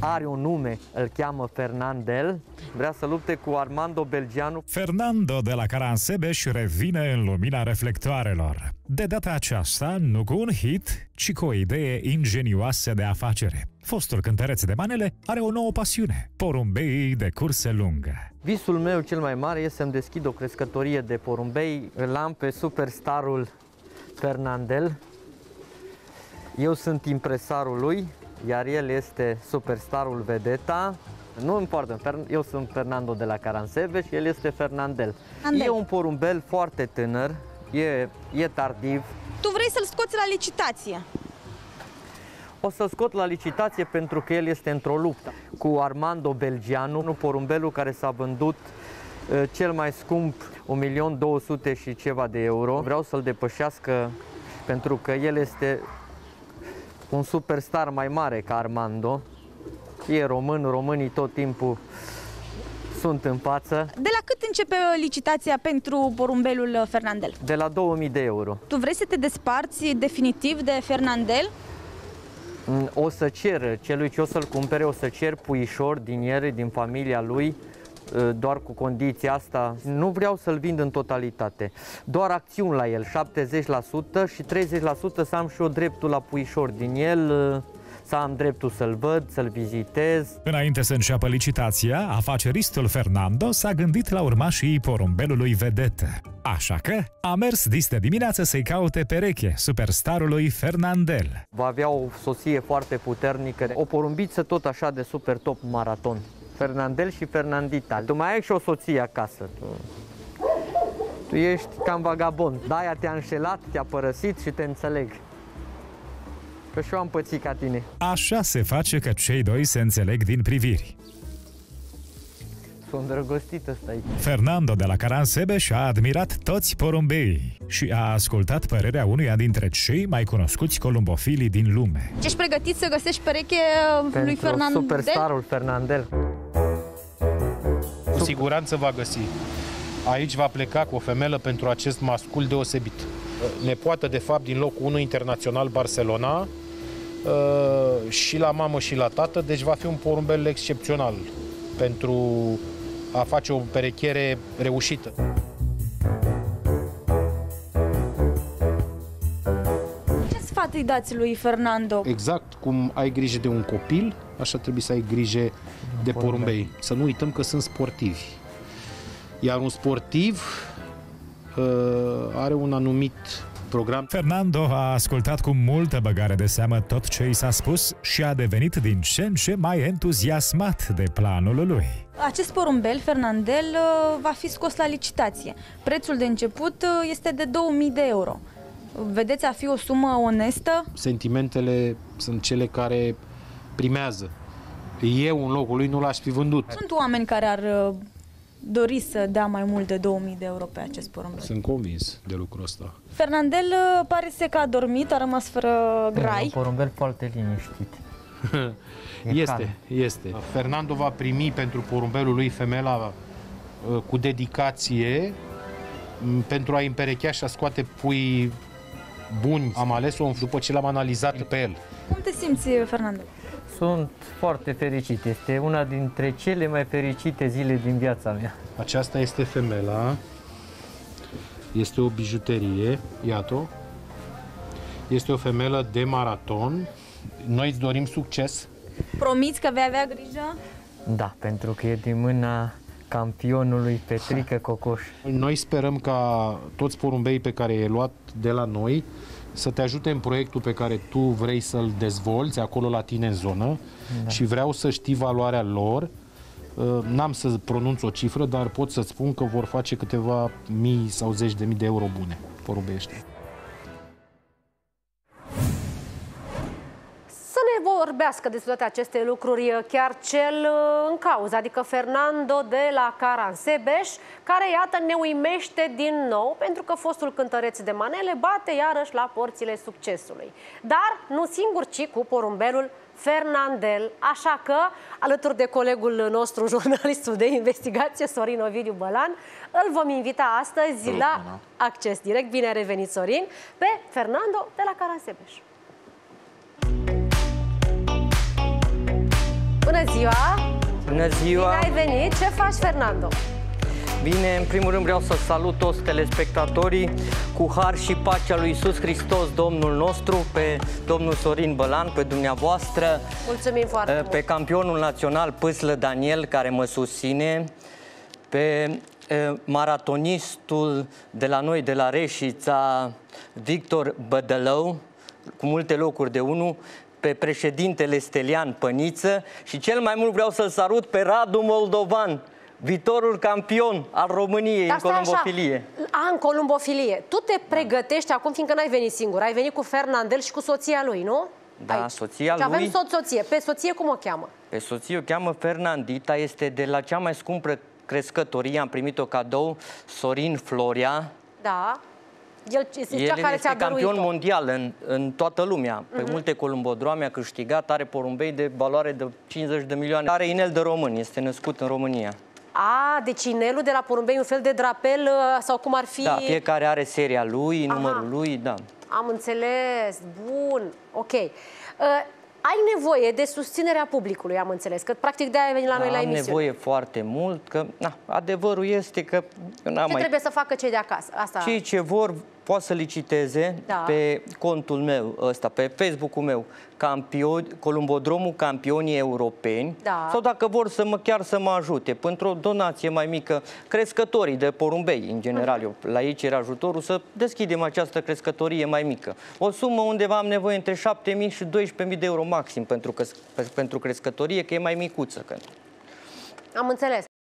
are un nume, îl cheamă Fernandel, vrea să lupte cu Armando Belgianu. Fernando de la Caransebeș revine în lumina reflectoarelor. De data aceasta, nu cu un hit, ci cu o idee ingenioasă de afacere. Fostul cântăreț de manele are o nouă pasiune, porumbeii de curse lungă. Visul meu cel mai mare este să-mi deschid o crescătorie de porumbei. Îl am pe superstarul Fernandel. Eu sunt impresarul lui, iar el este superstarul vedeta. Nu importă, eu sunt Fernando de la Caransebeș și el este Fernandel. E un porumbel foarte tânăr, e tardiv. Tu vrei să-l scoți la licitație? O să-l scot la licitație pentru că el este într-o luptă cu Armando Belgianu, porumbelul care s-a vândut cel mai scump 1.200.000 și ceva de euro. Vreau să-l depășească pentru că el este un superstar mai mare ca Armando. E român, românii tot timpul sunt în față. De la cât începe licitația pentru porumbelul Fernandel? De la 2.000 de euro. Tu vrei să te desparți definitiv de Fernandel? O să cer celui ce o să-l cumpere, o să cer puișori din el, din familia lui, doar cu condiția asta. Nu vreau să-l vind în totalitate, doar acțiuni la el, 70% și 30% să am și eu dreptul la puișori din el, să am dreptul să-l văd, să-l vizitez. Înainte să înceapă licitația, afaceristul Fernando s-a gândit la urmașii porumbelului vedetă. Așa că a mers dis de dimineață să-i caute pereche superstarului Fernandel. Va avea o soție foarte puternică, o porumbiță tot așa de super top maraton. Fernandel și Fernandita. Tu mai ai și o soție acasă. Tu ești cam vagabond. De-aia te-a înșelat, te-a părăsit și te înțeleg. Că și eu am pățit ca tine. Așa se face că cei doi se înțeleg din priviri. Sunt îndrăgostit ăsta aici. Fernando de la Caransebeș a admirat toți porumbeii și a ascultat părerea unuia dintre cei mai cunoscuți columbofilii din lume. Ești pregătit să găsești pereche lui Fernandel? Superstarul Fernandel. Cu siguranță va găsi. Aici va pleca cu o femelă pentru acest mascul deosebit. Nepoată, de fapt, din locul 1 internațional Barcelona, și la mamă și la tată, deci va fi un porumbel excepțional pentru a face o perechiere reușită. Ce sfat îi dați lui Fernando? Exact cum ai grijă de un copil, așa trebuie să ai grijă de porumbei. Să nu uităm că sunt sportivi. Iar un sportiv are un anumit program. Fernando a ascultat cu multă băgare de seamă tot ce i s-a spus și a devenit din ce în ce mai entuziasmat de planul lui. Acest porumbel, Fernandel, va fi scos la licitație. Prețul de început este de 2.000 de euro. Vedeți a fi o sumă onestă? Sentimentele sunt cele care primează. Eu, în locul lui, nu l-aș fi vândut. Sunt oameni care ar dori să dea mai mult de 2.000 de euro pe acest porumbel. Sunt convins de lucrul ăsta. Fernandel pare să că a dormit, a rămas fără grai. E un porumbel foarte liniștit. Este. Fernando va primi pentru porumbelul lui femela cu dedicație pentru a-i împerechea și a scoate pui buni. Am ales-o după ce l-am analizat pe el. Cum te simți, Fernando? Sunt foarte fericit. Este una dintre cele mai fericite zile din viața mea. Aceasta este femela. Este o bijuterie. Iată-o. Este o femelă de maraton. Noi îți dorim succes. Promiți că vei avea grijă? Da, pentru că e din mâna campionului Petrică Cocoș. Noi sperăm ca toți porumbeii pe care i-ai luat de la noi să te ajute în proiectul pe care tu vrei să-l dezvolți acolo la tine în zonă, și vreau să știi valoarea lor. N-am să pronunț o cifră, dar pot să spun că vor face câteva mii sau zeci de mii de euro bune porumbei ăștia. Să ne vorbească despre toate aceste lucruri chiar cel în cauză, adică Fernando de la Caransebeș, care, iată, ne uimește din nou, pentru că fostul cântăreț de manele bate iarăși la porțile succesului. Dar nu singur, ci cu porumbelul Fernandel. Așa că, alături de colegul nostru, jurnalistul de investigație, Sorin Ovidiu Bălan, îl vom invita astăzi la Acces Direct. Bine ai revenit, Sorin, pe Fernando de la Caransebeș. Bună ziua! Bună ziua! Bine ai venit! Ce faci, Fernando? Bine, în primul rând vreau să salut toți telespectatorii cu har și pacea lui Iisus Hristos, Domnul nostru, pe domnul Sorin Bălan, pe dumneavoastră. Mulțumim foarte mult! Pe campionul național Pâslă Daniel, care mă susține, pe maratonistul de la noi, de la Reșița, Victor Bădălău, cu multe locuri de 1, pe președintele Stelian Păniță și cel mai mult vreau să-l salut pe Radu Moldovan, viitorul campion al României în columbofilie. În columbofilie. Tu te pregătești acum, fiindcă n-ai venit singur, ai venit cu Fernandel și cu soția lui, nu? Da, aici. soția și lui. avem soție. Pe soție cum o cheamă? Pe soție o cheamă Fernandita, este de la cea mai scumpă crescătorie, am primit-o cadou, Sorin Florea. Da. El este campion mondial în toată lumea. Pe multe columbodroame a câștigat, are porumbei de valoare de 50 de milioane. Are inel de român, este născut în România. Deci inelul de la porumbei, un fel de drapel sau cum ar fi... Da, fiecare are seria lui, numărul lui, da. Am înțeles, bun, ok. Ai nevoie de susținerea publicului, am înțeles, că practic de-aia ai venit la noi la emisiune. Am nevoie foarte mult, că adevărul este că... trebuie să facă cei de acasă? Asta... Cei ce vor poate să liciteze pe contul meu ăsta, pe Facebook-ul meu, Columbodromul Campionii Europeni, sau dacă vor chiar să mă ajute, pentru o donație mai mică, crescătorii de porumbei, în general, eu la ei cer ajutorul să deschidem această crescătorie mai mică. O sumă undeva am nevoie între 7.000 și 12.000 de euro maxim pentru crescătorie, că e mai micuță. Am înțeles.